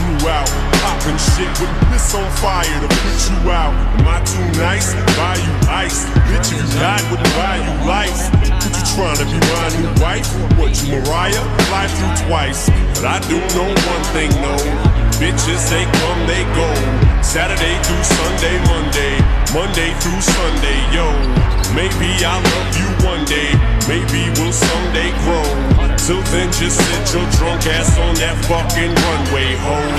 you out. Poppin' shit with piss on fire to put you out. Am I too nice? Buy you ice. Bitch, if you died, wouldn't buy you life. What you tryna be my new wife? What, you Mariah? Fly through twice. But I do know one thing, no. Bitches, they come, they go. Saturday through Sunday, Monday through Sunday, yo. Maybe I'll love you one day, maybe we'll someday grow. Till then, just sit your drunk ass on that fucking runway, ho.